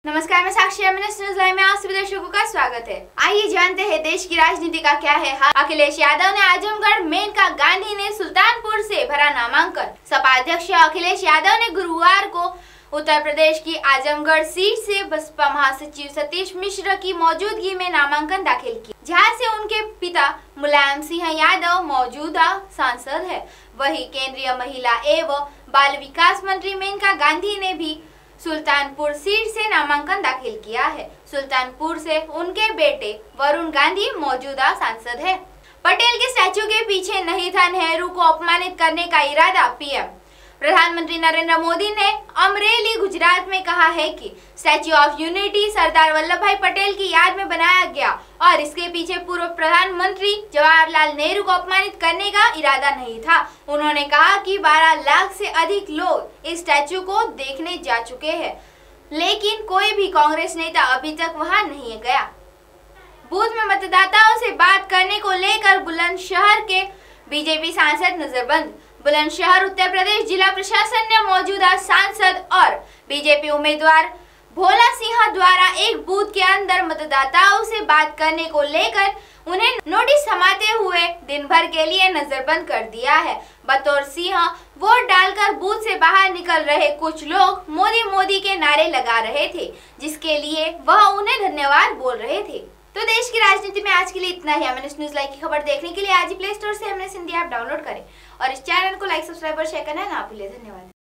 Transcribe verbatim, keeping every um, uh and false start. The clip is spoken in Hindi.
नमस्कार, मैं साक्षी न्यूज़ लाइव में आप सभी दर्शकों का स्वागत है। आइए जानते हैं देश की राजनीति का क्या है हाल। अखिलेश यादव ने आजमगढ़, मेनका गांधी ने सुल्तानपुर से भरा नामांकन। सपा अध्यक्ष अखिलेश यादव ने गुरुवार को उत्तर प्रदेश की आजमगढ़ सीट से बसपा महासचिव सतीश मिश्र की मौजूदगी में नामांकन दाखिल किया, जहां से उनके पिता मुलायम सिंह यादव मौजूदा सांसद है। वहीं केंद्रीय महिला एवं बाल विकास मंत्री मेनका गांधी ने भी सुल्तानपुर सीट से नामांकन दाखिल किया है। सुल्तानपुर से उनके बेटे वरुण गांधी मौजूदा सांसद है। पटेल के स्टैचू के पीछे नहीं था नेहरू को अपमानित करने का इरादा। पीएम प्रधानमंत्री नरेंद्र मोदी ने अमरेली, गुजरात में कहा है कि Statue of Unity Sardar Vallabhbhai Patel की याद में बनाया गया और इसके पीछे पूर्व प्रधानमंत्री जवाहरलाल नेहरू को अपमानित करने का इरादा नहीं था। उन्होंने कहा कि बारह लाख से अधिक लोग इस स्टैच्यू को देखने जा चुके हैं, लेकिन कोई भी कांग्रेस नेता अभी तक वहां नहीं गया। बूथ में मतदाताओं से बात करने को लेकर बुलंदशहर के बीजेपी सांसद नजरबंद। बुलंदशहर उत्तर प्रदेश जिला प्रशासन ने मौजूदा सांसद और बीजेपी उम्मीदवार भोला सिंह द्वारा एक बूथ के अंदर मतदाताओं से बात करने को लेकर उन्हें नोटिस थमाते हुए दिन भर के लिए नजरबंद कर दिया है। बतौर सिंह वोट डालकर बूथ से बाहर निकल रहे कुछ लोग मोदी मोदी के नारे लगा रहे थे, जिसके लिए वह उन्हें धन्यवाद बोल रहे थे। तो देश की राजनीति में आज के लिए इतना ही। एमएनएस न्यूज़ लाइव की खबर देखने के लिए आज ही प्ले स्टोर से एमएनएस हिंदी ऐप डाउनलोड करें और इस चैनल को लाइक, सब्सक्राइब और शेयर करना ना भूलें। धन्यवाद।